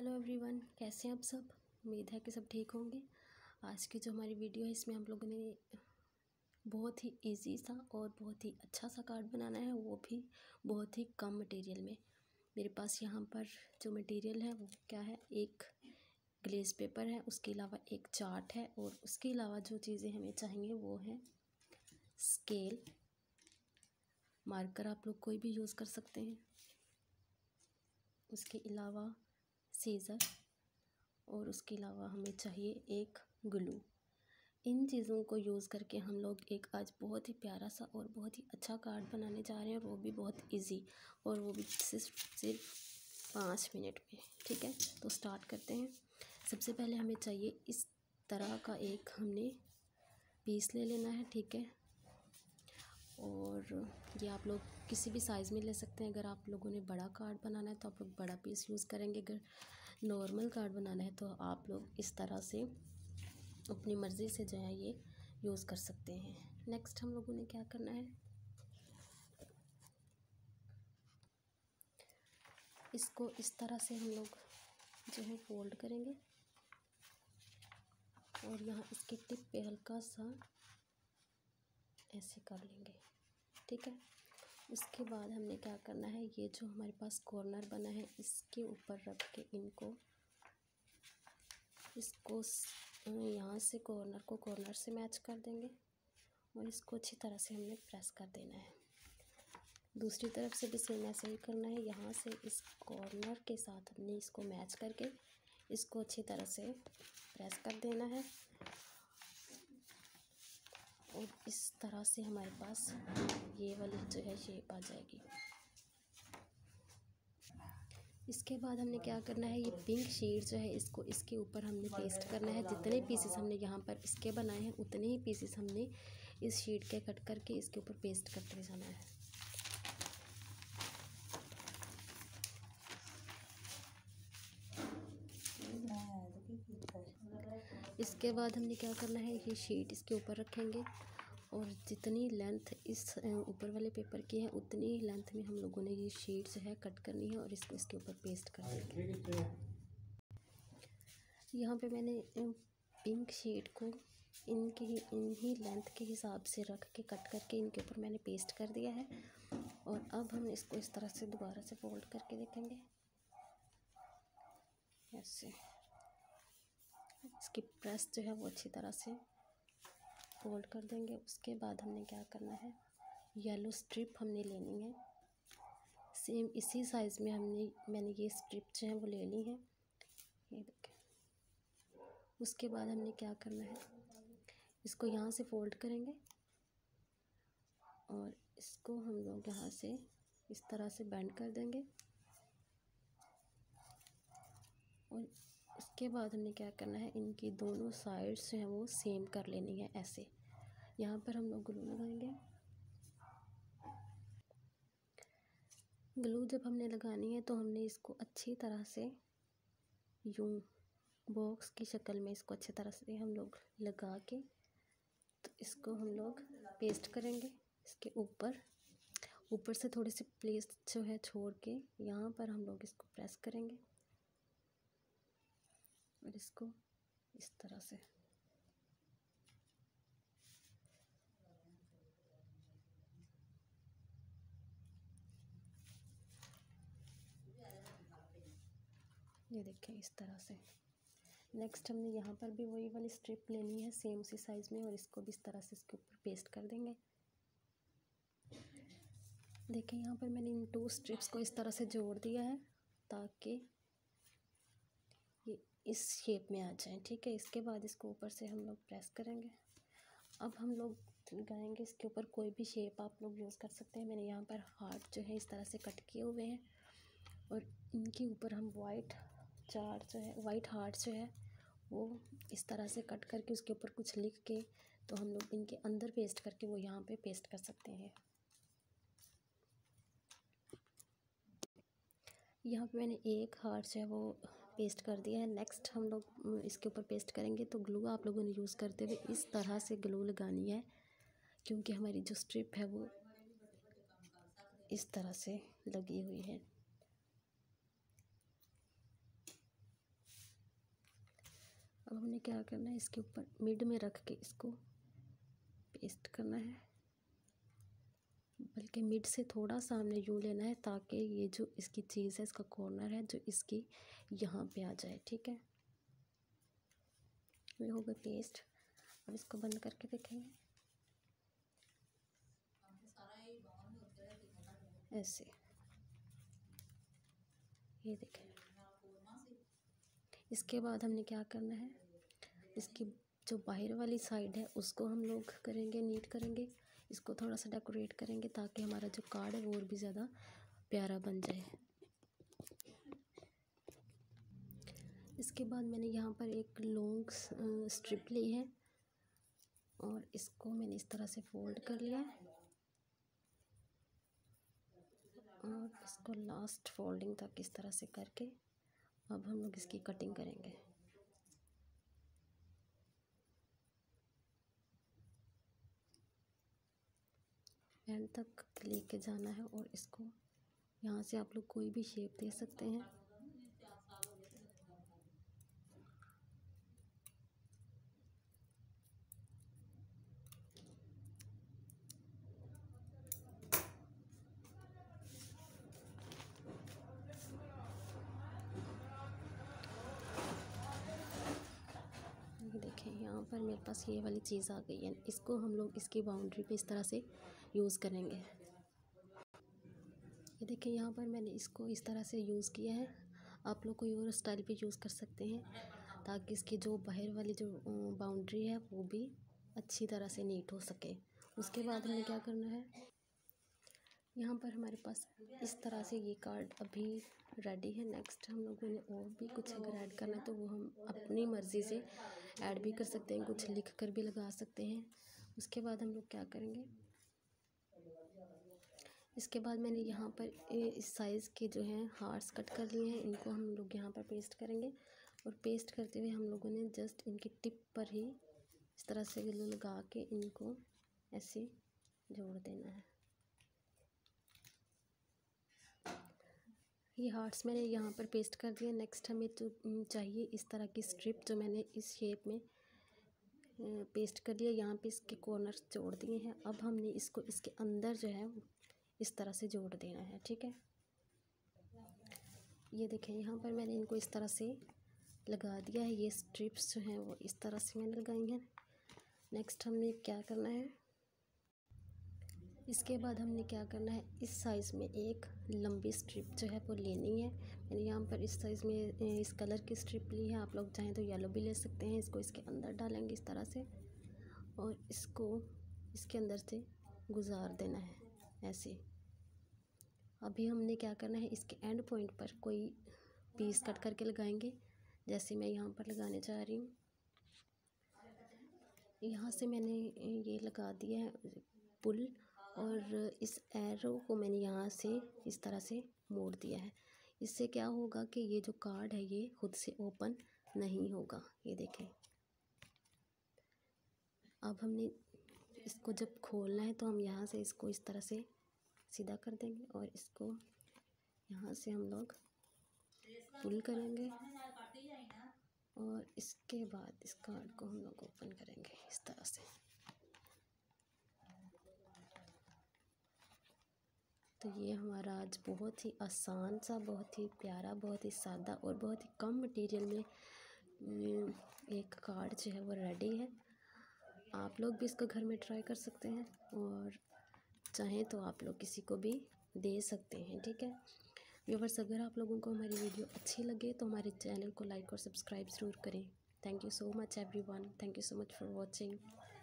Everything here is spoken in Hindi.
हेलो एवरीवन, कैसे हैं आप सब। उम्मीद है कि सब ठीक होंगे। आज की जो हमारी वीडियो है इसमें हम लोगों ने बहुत ही इजी सा और बहुत ही अच्छा सा कार्ड बनाना है, वो भी बहुत ही कम मटेरियल में। मेरे पास यहाँ पर जो मटेरियल है वो क्या है, एक ग्लेज पेपर है, उसके अलावा एक चार्ट है और उसके अलावा जो चीज़ें हमें चाहिए वो है स्केल, मार्कर आप लोग कोई भी यूज़ कर सकते हैं, उसके अलावा सीज़र और उसके अलावा हमें चाहिए एक ग्लू। इन चीज़ों को यूज़ करके हम लोग एक आज बहुत ही प्यारा सा और बहुत ही अच्छा कार्ड बनाने जा रहे हैं, और वो भी बहुत इजी, और वो भी सिर्फ 5 मिनट में। ठीक है, तो स्टार्ट करते हैं। सबसे पहले हमें चाहिए इस तरह का एक हमने पीस ले लेना है। ठीक है, और ये आप लोग किसी भी साइज़ में ले सकते हैं। अगर आप लोगों ने बड़ा कार्ड बनाना है तो आप लोग बड़ा पीस यूज़ करेंगे, अगर नॉर्मल कार्ड बनाना है तो आप लोग इस तरह से अपनी मर्ज़ी से जो है ये यूज़ कर सकते हैं। नेक्स्ट हम लोगों ने क्या करना है, इसको इस तरह से हम लोग जो है फोल्ड करेंगे और यहाँ इसके टिप पे हल्का सा ऐसे कर लेंगे। ठीक है, उसके बाद हमने क्या करना है, ये जो हमारे पास कॉर्नर बना है इसके ऊपर रख के इसको यहाँ से कॉर्नर को कॉर्नर से मैच कर देंगे और इसको अच्छी तरह से हमने प्रेस कर देना है। दूसरी तरफ से भी सेम ऐसे ही करना है, यहाँ से इस कॉर्नर के साथ हमने इसको मैच करके इसको अच्छी तरह से प्रेस कर देना है और इस तरह से हमारे पास ये वाली जो है शेप आ जाएगी। इसके बाद हमने क्या करना है, ये पिंक शीट जो है इसको इसके ऊपर हमने पेस्ट करना है। जितने पीसेस हमने यहाँ पर इसके बनाए हैं उतने ही पीसेस हमने इस शीट के कट करके इसके ऊपर पेस्ट करते जाना है। इसके बाद हमने क्या करना है, ये शीट इसके ऊपर रखेंगे और जितनी लेंथ इस ऊपर वाले पेपर की है उतनी ही लेंथ में हम लोगों ने ये शीट जो है कट करनी है और इसको इसके ऊपर पेस्ट कर देंगे। यहाँ पे मैंने पिंक शीट को इन्हीं लेंथ के हिसाब से रख के कट करके इनके ऊपर मैंने पेस्ट कर दिया है। और अब हम इसको इस तरह से दोबारा से फोल्ड करके देखेंगे ऐसे। इसकी प्रेस जो है वो अच्छी तरह से फोल्ड कर देंगे। उसके बाद हमने क्या करना है, येलो स्ट्रिप हमने लेनी है, सेम इसी साइज़ में मैंने ये स्ट्रिप जो है वो ले ली है, ये देखें। उसके बाद हमने क्या करना है, इसको यहाँ से फोल्ड करेंगे और इसको हम लोग यहाँ से इस तरह से बेंड कर देंगे और उसके बाद हमने क्या करना है, इनकी दोनों साइड्स जो हैं वो सेम कर लेनी है ऐसे। यहाँ पर हम लोग ग्लू लगाएंगे। ग्लू जब हमने लगानी है तो हमने इसको अच्छी तरह से यूं बॉक्स की शक्ल में इसको अच्छी तरह से हम लोग लगा के तो इसको हम लोग पेस्ट करेंगे इसके ऊपर से थोड़ी सी प्लेस जो है छोड़ के यहाँ पर हम लोग इसको प्रेस करेंगे और इसको इस तरह से ये देखें इस तरह से। नेक्स्ट हमने यहाँ पर भी वही वाली स्ट्रिप लेनी है सेम उसी साइज़ में और इसको भी इस तरह से इसके ऊपर पेस्ट कर देंगे। देखें यहाँ पर मैंने इन 2 स्ट्रिप्स को इस तरह से जोड़ दिया है ताकि ये इस शेप में आ जाए। ठीक है, इसके बाद इसको ऊपर से हम लोग प्रेस करेंगे। अब हम लोग लगाएंगे इसके ऊपर कोई भी शेप आप लोग यूज़ कर सकते हैं। मैंने यहाँ पर हार्ट जो है इस तरह से कट किए हुए हैं और इनके ऊपर हम वाइट हार्ट जो है वो इस तरह से कट करके उसके ऊपर कुछ लिख के तो हम लोग इनके अंदर पेस्ट करके वो यहाँ पे पेस्ट कर सकते हैं। यहाँ पे मैंने एक हार्ट जो है वो पेस्ट कर दिया है। नेक्स्ट हम लोग इसके ऊपर पेस्ट करेंगे तो ग्लू आप लोगों ने यूज़ करते हुए इस तरह से ग्लू लगानी है क्योंकि हमारी जो स्ट्रिप है वो इस तरह से लगी हुई है। अब हमने क्या करना है, इसके ऊपर मिड में रख के इसको पेस्ट करना है, बल्कि मिड से थोड़ा सा हमने यूँ लेना है ताकि ये जो इसकी चीज़ है, इसका कॉर्नर है जो इसकी यहाँ पे आ जाए। ठीक है, ये हो गया पेस्ट। अब इसको बंद करके देखेंगे ऐसे, ये देखें। इसके बाद हमने क्या करना है, इसकी जो बाहर वाली साइड है उसको हम लोग करेंगे, नीट करेंगे, इसको थोड़ा सा डेकोरेट करेंगे ताकि हमारा जो कार्ड है वो और भी ज़्यादा प्यारा बन जाए। इसके बाद मैंने यहाँ पर एक लॉन्ग स्ट्रिप ली है और इसको मैंने इस तरह से फोल्ड कर लिया है और इसको लास्ट फोल्डिंग तक इस तरह से करके अब हम लोग इसकी कटिंग करेंगे। एंड तक लेके जाना है और इसको यहाँ से आप लोग कोई भी शेप दे सकते हैं। देखें यहाँ पर मेरे पास ये वाली चीज़ आ गई है, इसको हम लोग इसकी बाउंड्री पे इस तरह से यूज़ करेंगे। ये देखें यहाँ पर मैंने इसको इस तरह से यूज़ किया है। आप लोग कोई और स्टाइल भी यूज़ कर सकते हैं ताकि इसकी जो बाहर वाली जो बाउंड्री है वो भी अच्छी तरह से नीट हो सके। उसके बाद हमें क्या करना है, यहाँ पर हमारे पास इस तरह से ये कार्ड अभी रेडी है। नेक्स्ट हम लोगों ने और भी कुछ अगर ऐड करना है तो वो हम अपनी मर्ज़ी से ऐड भी कर सकते हैं, कुछ लिख कर भी लगा सकते हैं। उसके बाद हम लोग क्या करेंगे, इसके बाद मैंने यहाँ पर इस साइज़ के जो हैं हार्ट्स कट कर लिए हैं, इनको हम लोग यहाँ पर पेस्ट करेंगे और पेस्ट करते हुए हम लोगों ने जस्ट इनकी टिप पर ही इस तरह से ग्लू लगा के इनको ऐसे जोड़ देना है। ये हार्ट्स मैंने यहाँ पर पेस्ट कर दिया। नेक्स्ट हमें जो चाहिए इस तरह की स्ट्रिप जो मैंने इस शेप में पेस्ट कर दिया, यहाँ पे इसके कॉर्नर्स जोड़ दिए हैं। अब हमने इसको इसके अंदर जो है इस तरह से जोड़ देना है। ठीक है, ये देखें यहाँ पर मैंने इनको इस तरह से लगा दिया है। ये स्ट्रिप्स जो हैं वो इस तरह से मैंने लगाई हैं। नेक्स्ट हमने क्या करना है, इसके बाद हमने क्या करना है, इस साइज़ में एक लंबी स्ट्रिप जो है वो लेनी है। मैंने यहाँ पर इस साइज़ में इस कलर की स्ट्रिप ली है, आप लोग चाहें तो येलो भी ले सकते हैं। इसको इसके अंदर डालेंगे इस तरह से और इसको इसके अंदर से गुजार देना है ऐसे। अभी हमने क्या करना है, इसके एंड पॉइंट पर कोई पीस कट करके लगाएंगे, जैसे मैं यहाँ पर लगाने जा रही हूँ। यहाँ से मैंने ये लगा दिया है पुल और इस एरो को मैंने यहाँ से इस तरह से मोड़ दिया है। इससे क्या होगा कि ये जो कार्ड है ये खुद से ओपन नहीं होगा। ये देखें, अब हमने इसको जब खोलना है तो हम यहाँ से इसको इस तरह से सीधा कर देंगे और इसको यहाँ से हम लोग पुल करेंगे और इसके बाद इस कार्ड को हम लोग ओपन करेंगे इस तरह से। तो ये हमारा आज बहुत ही आसान सा, बहुत ही प्यारा, बहुत ही सादा और बहुत ही कम मटेरियल में एक कार्ड जो है वो रेडी है। आप लोग भी इसको घर में ट्राई कर सकते हैं और चाहें तो आप लोग किसी को भी दे सकते हैं। ठीक है व्यूअर्स, अगर आप लोगों को हमारी वीडियो अच्छी लगे तो हमारे चैनल को लाइक और सब्सक्राइब ज़रूर करें। Thank you so much everyone, thank you so much for watching.